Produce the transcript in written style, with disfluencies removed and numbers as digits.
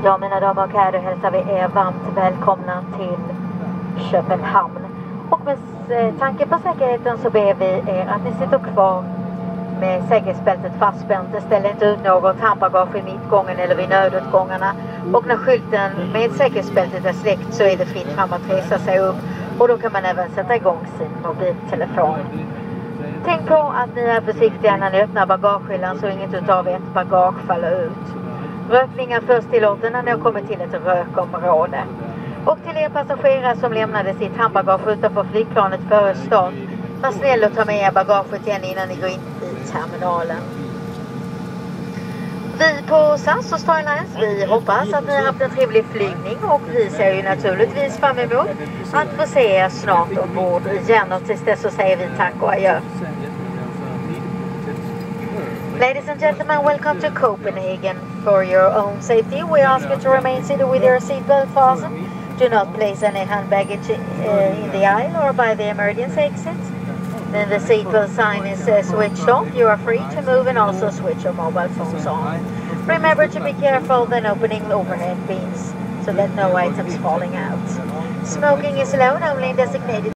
Ja, mina damer och herrar, hälsar vi er varmt välkomna till Köpenhamn. Och med tanke på säkerheten så ber vi er att ni sitter kvar med säkerhetsbältet fastspänt. Ställ inte ut något handbagage i mittgången eller vid nödutgångarna. Och när skylten med säkerhetsbältet är släckt så är det fritt fram att resa sig upp. Och då kan man även sätta igång sin mobiltelefon. Tänk på att ni är försiktiga när ni öppnar bagagehyllan så inget utav ert bagage faller ut. Rökningar först tillåten när ni har kommit till ett rökområde. Och till er passagerare som lämnade sitt handbagage utanför flygplanet före start, var snäll och ta med er bagaget igen innan ni går in i terminalen. Vi på SAS och Starlines, vi hoppas att ni har haft en trevlig flygning och vi ser ju naturligtvis fram emot att få se er snart ombord igen, och tills dess så säger vi tack och adjö. Ladies and gentlemen, welcome to Copenhagen. For your own safety, we ask you to remain seated with your seatbelt fastened. Do not place any hand baggage in the aisle or by the emergency exits. Then the seatbelt sign is switched off. You are free to move and also switch your mobile phones on. Remember to be careful when opening the overhead bins so that no items falling out. Smoking is allowed only in designated